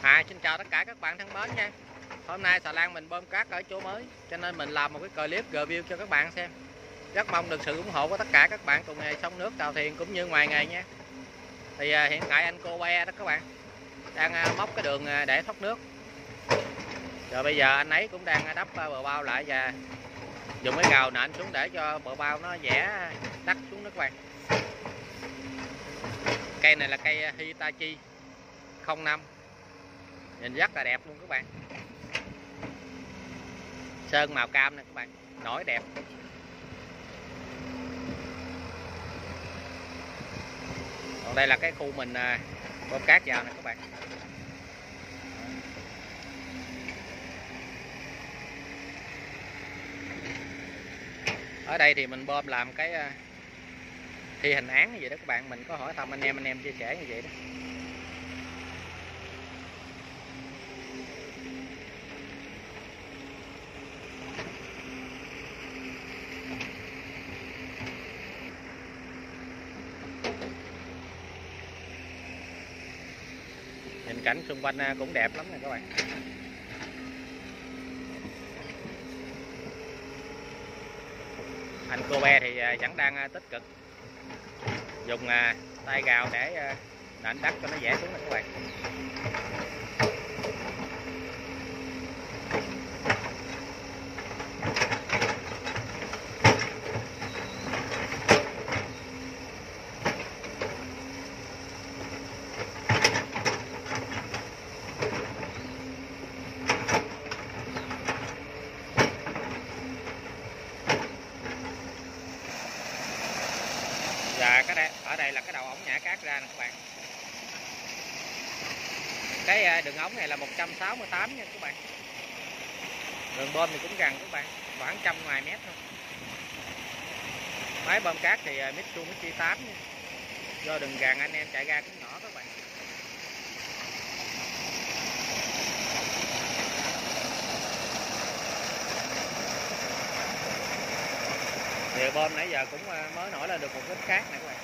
Xin chào tất cả các bạn thân mến nha. Hôm nay xà lan mình bơm cát ở chỗ mới, cho nên mình làm một cái clip review cho các bạn xem. Rất mong được sự ủng hộ của tất cả các bạn cùng nghề sông nước tàu thuyền cũng như ngoài nghề nha. Thì hiện tại anh cô que đó các bạn đang móc cái đường để thoát nước. Rồi bây giờ anh ấy cũng đang đắp bờ bao lại và dùng cái gào nện xuống để cho bờ bao nó vẽ đắt xuống nước các bạn. Cây này là cây Hitachi 05, nhìn rất là đẹp luôn các bạn. Sơn màu cam nè các bạn, nổi đẹp. Còn đây là cái khu mình bơm cát vào nè các bạn. Ở đây thì mình bơm làm cái thi hành án như vậy đó các bạn. Mình có hỏi thăm anh em chia sẻ như vậy đó. Nhìn cảnh xung quanh cũng đẹp lắm nè các bạn. Anh cô be thì vẫn đang tích cực dùng tay gào để nện đất cho nó dễ xuống nè các bạn. Và ở đây là cái đầu ống nhả cát ra nè các bạn. Cái đường ống này là 168 nha các bạn. Đường bơm thì cũng gần các bạn, khoảng 100 ngoài mét thôi. Máy bơm cát thì Mitsubishi 8 nha. Do đường gần anh em chạy ra cũng nhỏ các bạn. Thì bơm nãy giờ cũng mới nổi lên được một ít cát nè các bạn.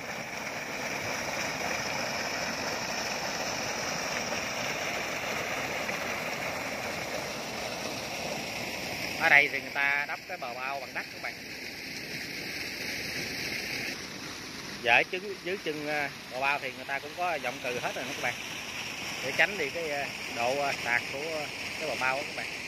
Ở đây thì người ta đắp cái bờ bao bằng đất các bạn. Và dưới chân bờ bao thì người ta cũng có giọng cừ hết rồi nè các bạn, để tránh đi cái độ sạt của cái bờ bao đó các bạn.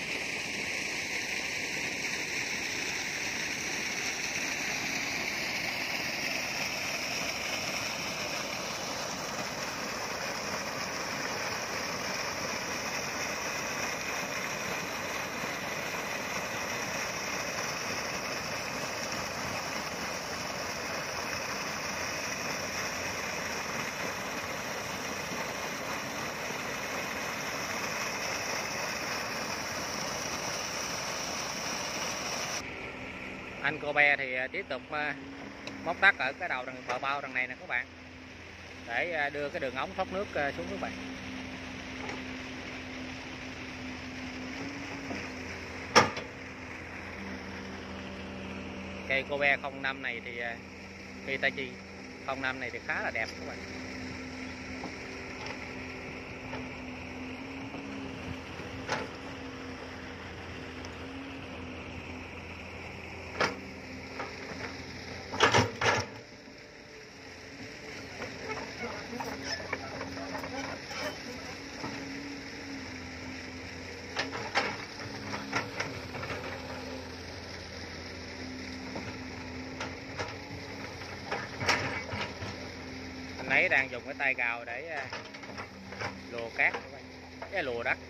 Anh cô be thì tiếp tục móc đất ở cái đầu bờ bao đằng này nè các bạn, để đưa cái đường ống thoát nước xuống các bạn. Cây Kobe 05 này thì Hitachi 05 này thì khá là đẹp các bạn. Anh ấy đang dùng cái tay gào để lùa cát, cái lùa đất.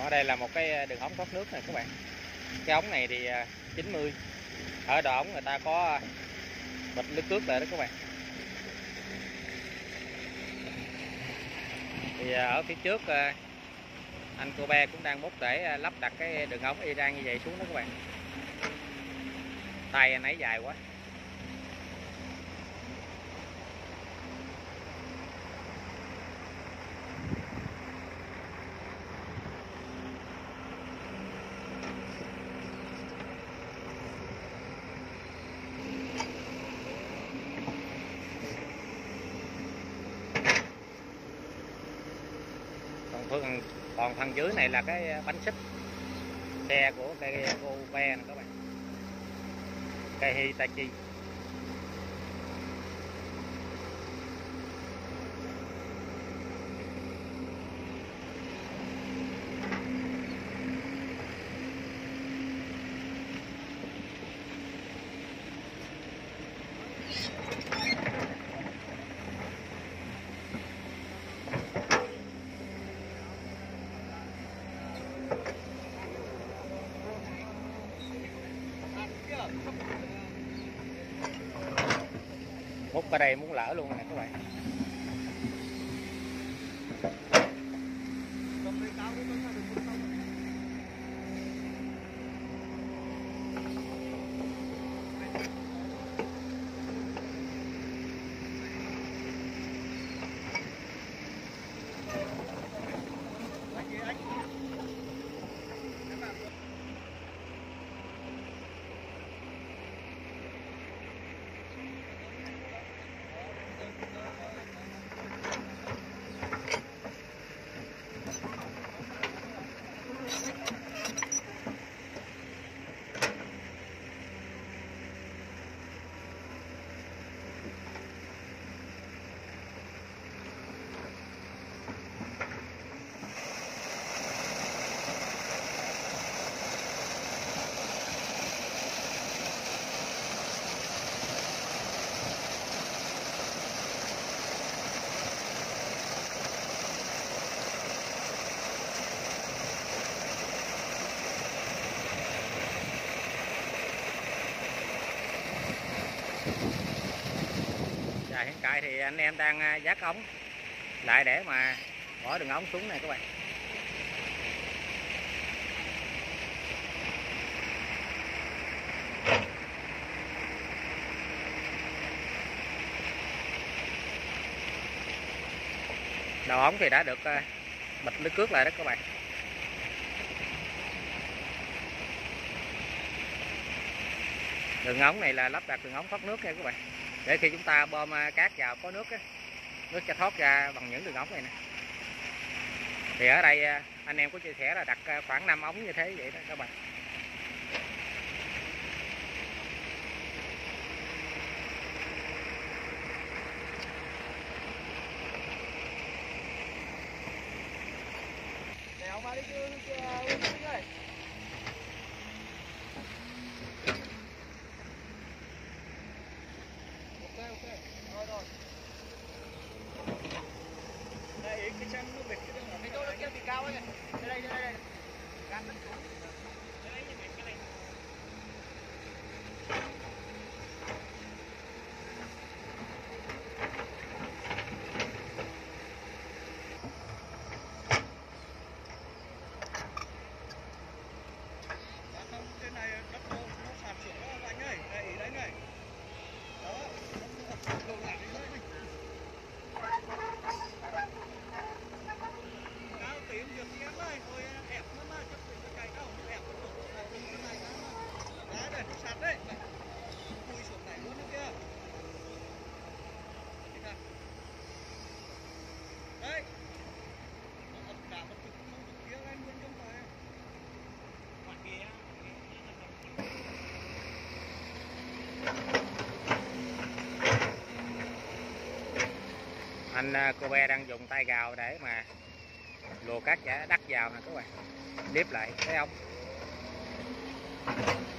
Ở đây là một cái đường ống thoát nước này các bạn. Cái ống này thì 90. Ở đầu ống người ta có bịch lưới cước lại đó các bạn. Thì ở phía trước anh cô bé cũng đang múc để lắp đặt cái đường ống y rang như vậy xuống đó các bạn. Tay anh ấy dài quá. Còn phần dưới này là cái bánh xích xe của cây cô ve này các bạn, cây Hitachi. Múc ở đây muốn lỡ luôn nè các bạn. Hiện tại thì anh em đang vác ống lại để mà bỏ đường ống xuống này các bạn. Đầu ống thì đã được bịch lưới cước lại đó các bạn. Đường ống này là lắp đặt đường ống thoát nước nha các bạn, để khi chúng ta bơm cát vào có nước á, nước sẽ thoát ra bằng những đường ống này nè. Thì ở đây anh em có chia sẻ là đặt khoảng 5 ống như thế vậy đó các bạn. Đây cái chân nó bịt cái đường ở cái chỗ kia bị cao ấy. Đây. Gắn nó xuống. Đây như cái này. Không, trên này đất nó sạt xuống đó anh ơi. Đây ý đấy này. Đó, nó đồ lại đi thôi. Tìm được em ơi, thôi ẹp nó mà chấp định cái cây đâu, ẹp nó đổ vào cái này đó. Đấy, nó sạt đấy. Cùi xuống này luôn nữa kia. Đấy. Nó ập cả một cực không được kia lên luôn trong này. Ngoài kia. Anh cô bé đang dùng tay gào để mà lùa cát đắt vào nè các bạn, liếp lại cái ống.